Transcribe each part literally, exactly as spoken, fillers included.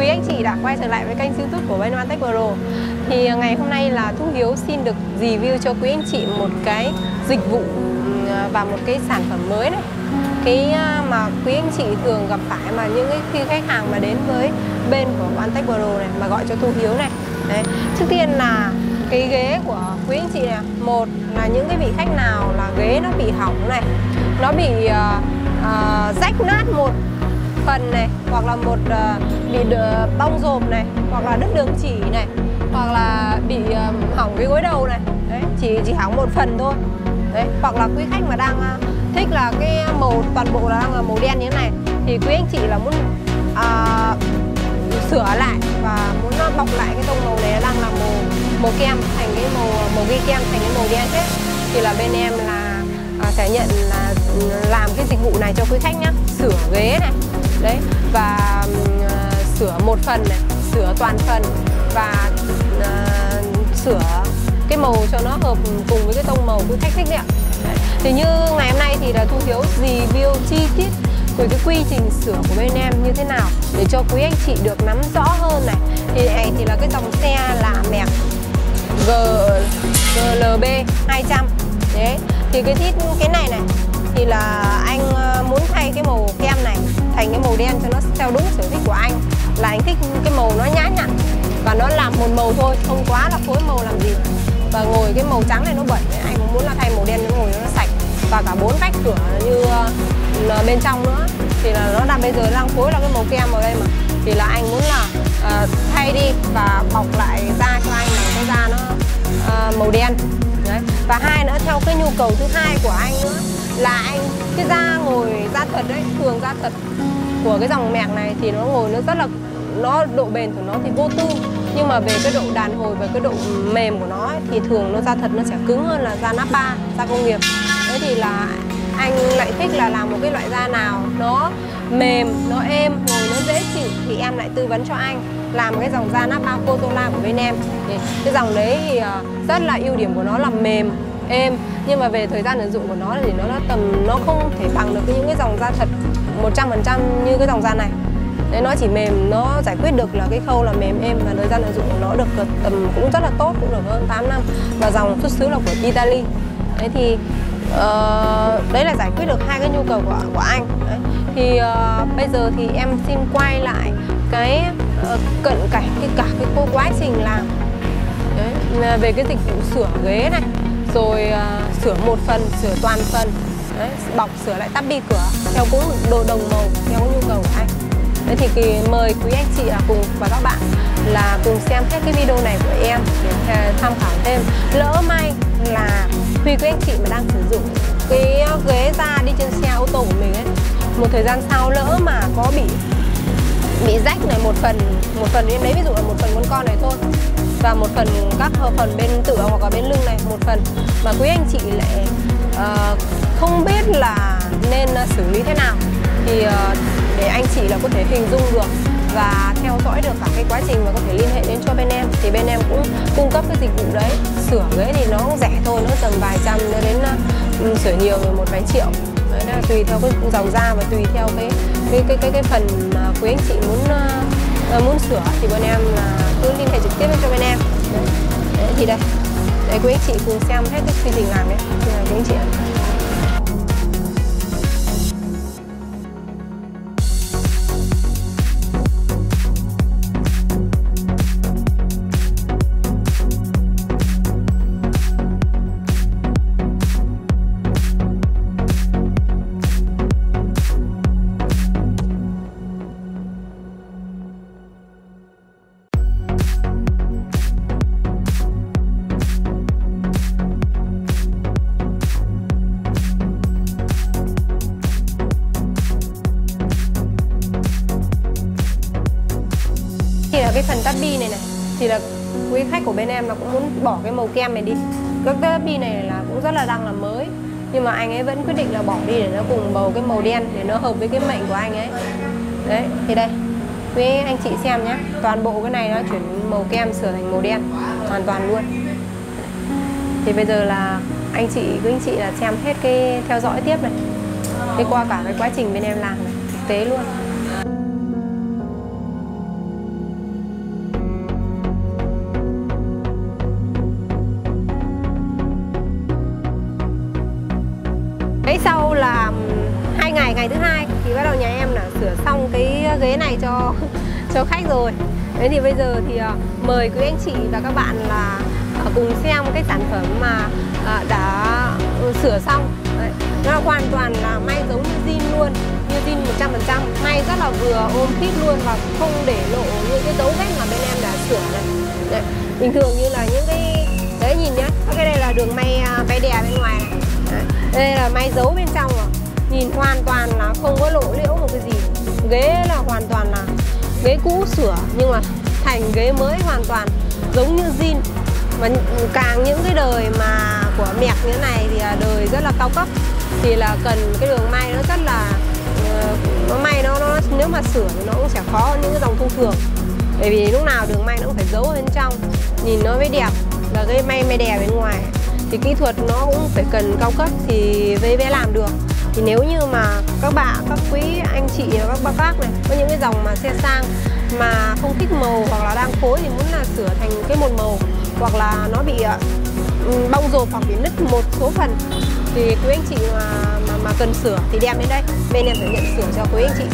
quý anh chị đã quay trở lại với kênh YouTube của bên Vantech Pro. Thì ngày hôm nay là Thu Hiếu xin được review cho quý anh chị một cái dịch vụ và một cái sản phẩm mới này. Cái mà quý anh chị thường gặp phải mà những cái khi khách hàng mà đến với bên của Vantech Pro này mà gọi cho Thu Hiếu này. Đấy. Trước tiên là cái ghế của quý anh chị này, một là những cái vị khách nào là ghế nó bị hỏng này, nó bị uh, uh, rách nát một phần này, hoặc là một uh, bị bong rộp này, hoặc là đứt đường chỉ này, hoặc là bị uh, hỏng cái gối đầu này. Đấy, chỉ chỉ hỏng một phần thôi. Đấy, hoặc là quý khách mà đang uh, thích là cái màu toàn bộ là đang là màu đen như thế này thì quý anh chị là muốn uh, sửa lại và muốn bọc lại cái tông màu này đang là màu màu kem thành cái màu màu ghi kem thành cái màu đen hết, thì là bên em là à, sẽ nhận là làm cái dịch vụ này cho quý khách nhá, sửa ghế này đấy, và à, sửa một phần này, sửa toàn phần, và à, sửa cái màu cho nó hợp cùng với cái tông màu quý khách thích đấy ạ. Đấy. Thì như ngày hôm nay thì là Thu Hiếu review chi tiết về cái quy trình sửa của bên em như thế nào để cho quý anh chị được nắm rõ hơn này. Thì này thì là cái dòng xe là mẹc G L B hai trăm. Đấy. Thì cái thiết cái này này thì là anh muốn thay cái màu kem này thành cái màu đen cho nó theo đúng sở thích của anh. Là anh thích cái màu nó nhã nhặn và nó làm một màu thôi, không quá là phối màu làm gì. Và ngồi cái màu trắng này nó bẩn, anh cũng muốn là thay màu đen nó ngồi nó sạch. Và cả bốn vách cửa như bên trong nữa thì là nó đang bây giờ đang phối là cái màu kem vào đây mà, thì là anh muốn là uh, thay đi và bọc lại da cho anh là cái da nó uh, màu đen. Đấy. Và hai nữa, theo cái nhu cầu thứ hai của anh nữa là anh cái da ngồi da thật đấy, thường da thật của cái dòng mẹc này thì nó ngồi nó rất là, nó độ bền của nó thì vô tư, nhưng mà về cái độ đàn hồi, về cái độ mềm của nó ấy, thì thường nó da thật nó sẽ cứng hơn là da nắp ba, da công nghiệp. Thế thì là anh lại thích là làm một cái loại da nào nó mềm, nó êm, ngồi nó dễ chịu thì em lại tư vấn cho anh làm cái dòng da nắp ba Photola của bên em. Thì cái dòng đấy thì rất là ưu điểm của nó là mềm, êm, nhưng mà về thời gian sử dụng của nó thì nó là tầm nó không thể bằng được những cái dòng da thật một trăm phần trăm như cái dòng da này. Đấy, nó chỉ mềm, nó giải quyết được là cái khâu là mềm êm, và thời gian sử dụng của nó được tầm cũng rất là tốt, cũng được hơn tám năm, và dòng xuất xứ là của Italy. Đấy thì uh, đấy là giải quyết được hai cái nhu cầu của của anh. Đấy. Thì uh, bây giờ thì em xin quay lại cái uh, cận cảnh cái cả cái quá trình làm. Đấy, về cái dịch vụ sửa ghế này, rồi uh, sửa một phần, sửa toàn phần. Đấy, bọc sửa lại tắp bi cửa theo cũng đồ đồng màu theo cái nhu cầu của anh. Đấy thì kỳ, mời quý anh chị là cùng và các bạn là cùng xem hết cái video này của em để tham khảo thêm. Lỡ may là khi quý anh chị mà đang sử dụng cái ghế da đi trên xe ô tô của mình ấy, một thời gian sau lỡ mà có bị bị rách này, một phần một phần em lấy ví dụ là một phần con con này thôi, và một phần các phần bên tựa hoặc là bên lưng này một phần, mà quý anh chị lại uh, không biết là nên xử lý thế nào, thì uh, để anh chị là có thể hình dung được và theo dõi được cả cái quá trình và có thể liên hệ đến cho bên em, thì bên em cũng cung cấp cái dịch vụ đấy. Sửa ghế thì nó cũng rẻ thôi, nó tầm vài trăm nó đến uh, sửa nhiều rồi một vài triệu. Đấy, là tùy theo cái dòng da và tùy theo cái cái cái cái, cái phần mà quý anh chị muốn uh, muốn sửa thì bên em là uh, cứ liên hệ trực tiếp cho bên em. Đấy, đấy thì đây, đấy quý anh chị cùng xem hết cái quy trình làm đấy, thì là quý anh chị ạ. Cái phần tắp bi này này thì là quý khách của bên em là cũng muốn bỏ cái màu kem này đi. Cái tắp bi này là cũng rất là đang là mới, nhưng mà anh ấy vẫn quyết định là bỏ đi để nó cùng bầu cái màu đen để nó hợp với cái mệnh của anh ấy. Đấy, thì đây quý anh chị xem nhé, toàn bộ cái này nó chuyển màu kem sửa thành màu đen hoàn toàn luôn. Thì bây giờ là anh chị quý anh chị là xem hết cái theo dõi tiếp này, cái qua cả cái quá trình bên em làm này, thực tế luôn. Đấy, sau là hai ngày, ngày thứ hai thì bắt đầu nhà em là sửa xong cái ghế này cho cho khách rồi. Đấy thì bây giờ thì uh, mời quý anh chị và các bạn là uh, cùng xem cái sản phẩm mà uh, đã uh, sửa xong. Đấy, nó là hoàn toàn là may giống như zin luôn, như zin một trăm phần trăm, may rất là vừa ôm fit luôn và không để lộ những cái dấu vết mà bên em đã sửa này. Đấy, bình thường như là những cái đấy, nhìn nhá, cái đây là đường may may đè bên ngoài này. Đấy, đây là may dấu bên trong rồi. Nhìn hoàn toàn là không có lộ liễu một cái gì. Ghế là hoàn toàn là ghế cũ sửa nhưng mà thành ghế mới hoàn toàn giống như zin. Và càng những cái đời mà của mẹc như thế này thì là đời rất là cao cấp, thì là cần cái đường may nó rất là nó may nó, nó nếu mà sửa thì nó cũng sẽ khó hơn những cái dòng thông thường, bởi vì lúc nào đường may nó cũng phải giấu ở bên trong nhìn nó mới đẹp. Và cái may may đè bên ngoài thì kỹ thuật nó cũng phải cần cao cấp thì mới mới làm được. Thì nếu như mà các bạn, các quý anh chị và các bác bác này có những cái dòng mà xe sang mà không thích màu hoặc là đang phối thì muốn là sửa thành cái một màu, hoặc là nó bị uh, bong rộp hoặc bị nứt một số phần, thì quý anh chị mà mà, mà cần sửa thì đem đến đây, bên em sẽ nhận sửa cho quý anh chị.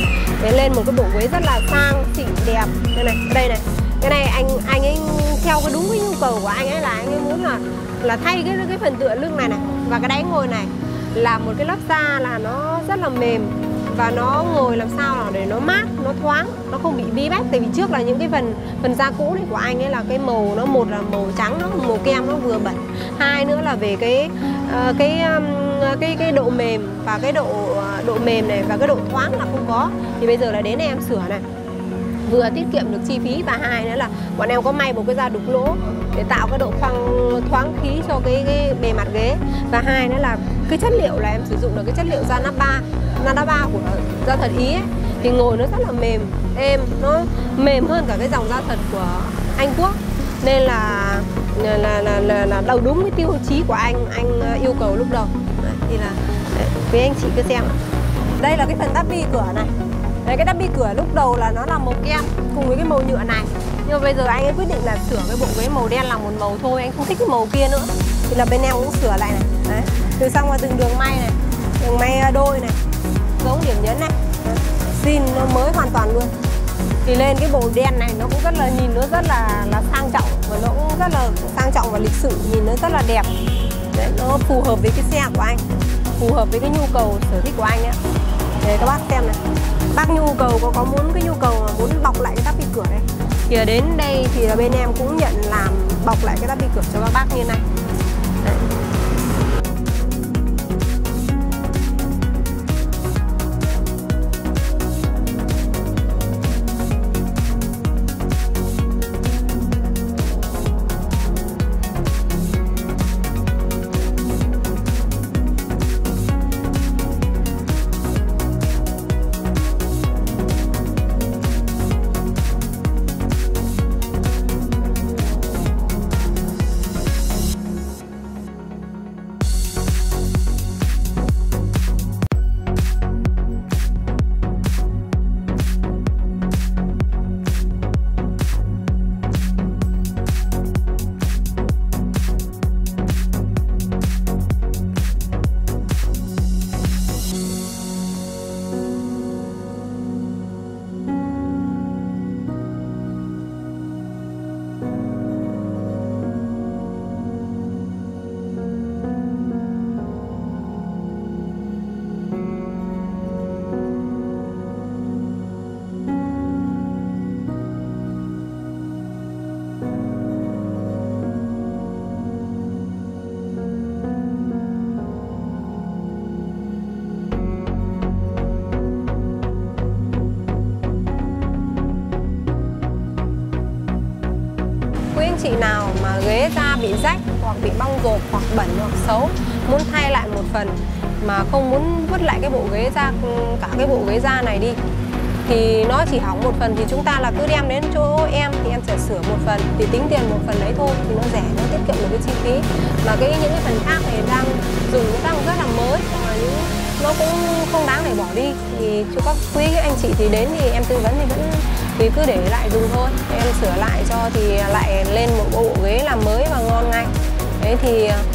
Để lên một cái bộ ghế rất là sang xịn đẹp. Đây này, đây này, cái này anh anh ấy theo cái đúng cái nhu cầu của anh ấy là anh ấy muốn là là thay cái cái phần tựa lưng này này và cái đáy ngồi này là một cái lớp da là nó rất là mềm và nó ngồi làm sao nào để nó mát, nó thoáng, nó không bị bí bách. Tại vì trước là những cái phần phần da cũ này của anh ấy là cái màu nó, một là màu trắng, nó màu kem nó vừa bẩn, hai nữa là về cái uh, cái um, cái cái độ mềm và cái độ uh, độ mềm này và cái độ thoáng là không có. Thì bây giờ là đến em sửa này, vừa tiết kiệm được chi phí và hai nữa là bọn em có may một cái da đục lỗ để tạo cái độ khoang thoáng khí cho cái, cái bề mặt ghế. Và hai nữa là cái chất liệu là em sử dụng được cái chất liệu da nappa, da nappa của da thật Ý ấy, thì ngồi nó rất là mềm, êm, nó mềm hơn cả cái dòng da thật của Anh Quốc, nên là là là là, là đầu đúng cái tiêu chí của anh anh yêu cầu lúc đầu. Đấy, thì là đấy, quý anh chị cứ xem. Đây là cái phần tắp bi cửa này. Đấy, cái tắp bi cửa lúc đầu là nó là màu kem cùng với cái màu nhựa này, nhưng mà bây giờ anh ấy quyết định là sửa cái bộ ghế màu đen là một màu thôi, anh không thích cái màu kia nữa, thì là bên em cũng sửa lại này. Đấy, từ xong qua từng đường may này, đường may đôi này, giống điểm nhấn này, zin nó mới hoàn toàn luôn. Thì lên cái bộ đen này nó cũng rất là, nhìn nó rất là là sang trọng và nó cũng rất là sang trọng và lịch sự, nhìn nó rất là đẹp. Đấy, nó phù hợp với cái xe của anh, phù hợp với cái nhu cầu sở thích của anh ấy. Để các bác xem này, bác nhu cầu có có muốn cái nhu cầu mà muốn bọc lại cái tắp bi cửa đây thì đến đây thì là bên em cũng nhận làm bọc lại cái tắp bi cửa cho các bác như này. Đấy. Chị nào mà ghế da bị rách hoặc bị bong rộp hoặc bẩn hoặc xấu, muốn thay lại một phần mà không muốn vứt lại cái bộ ghế da, cả cái bộ ghế da này đi, thì nó chỉ hỏng một phần thì chúng ta là cứ đem đến chỗ em thì em sẽ sửa một phần, thì tính tiền một phần đấy thôi thì nó rẻ, nó tiết kiệm được cái chi phí. Mà cái những cái phần khác thì đang dùng nó đang rất là mới, hoặc là những nó cũng không đáng để bỏ đi, thì cho các quý anh chị thì đến thì em tư vấn thì vẫn thì cứ để lại dùng thôi, em sửa lại cho thì lại lên một bộ ghế làm mới và ngon ngay. Đấy thì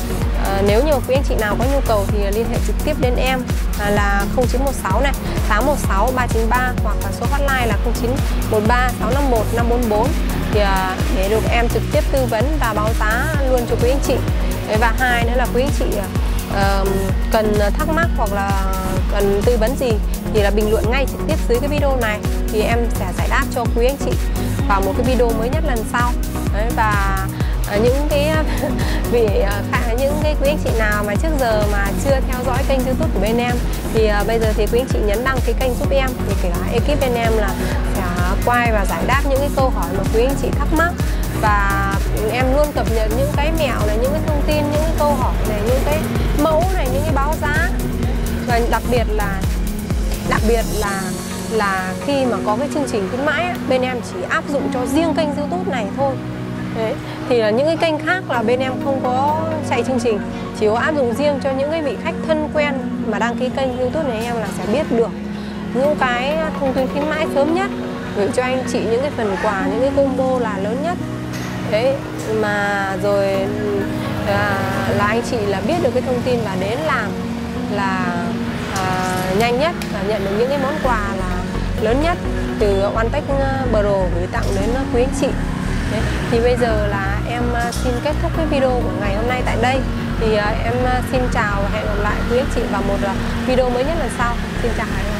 À, nếu như quý anh chị nào có nhu cầu thì liên hệ trực tiếp đến em à, là không chín một sáu này tám một sáu ba chín ba, hoặc là số hotline là không chín một ba sáu năm một năm bốn bốn, thì à, để được em trực tiếp tư vấn và báo giá luôn cho quý anh chị. Và hai nữa là quý anh chị uh, cần thắc mắc hoặc là cần tư vấn gì thì là bình luận ngay trực tiếp dưới cái video này, thì em sẽ giải đáp cho quý anh chị vào một cái video mới nhất lần sau. Đấy, và uh, những cái vì uh, những cái quý anh chị nào mà trước giờ mà chưa theo dõi kênh YouTube của bên em thì uh, bây giờ thì quý anh chị nhấn đăng ký kênh giúp em, thì kể cả ekip bên em là sẽ quay và giải đáp những cái câu hỏi mà quý anh chị thắc mắc, và em luôn cập nhật những cái mẹo này, những cái thông tin, những cái câu hỏi này, những cái mẫu này, những cái báo giá. Và đặc biệt là đặc biệt là là khi mà có cái chương trình khuyến mãi, bên em chỉ áp dụng cho riêng kênh YouTube này thôi. Đấy, thì là những cái kênh khác là bên em không có chạy chương trình, chỉ có áp dụng riêng cho những cái vị khách thân quen mà đăng ký kênh YouTube này, em là sẽ biết được những cái thông tin khuyến mãi sớm nhất, gửi cho anh chị những cái phần quà, những cái combo là lớn nhất. Đấy, mà rồi à, là anh chị là biết được cái thông tin và đến làm là à, nhanh nhất và nhận được những cái món quà là lớn nhất từ OneTech Pro gửi tặng đến quý anh chị. Đấy, thì bây giờ là em xin kết thúc cái video của ngày hôm nay tại đây. Thì em xin chào và hẹn gặp lại quý anh chị vào một video mới nhất lần sau. Xin chào.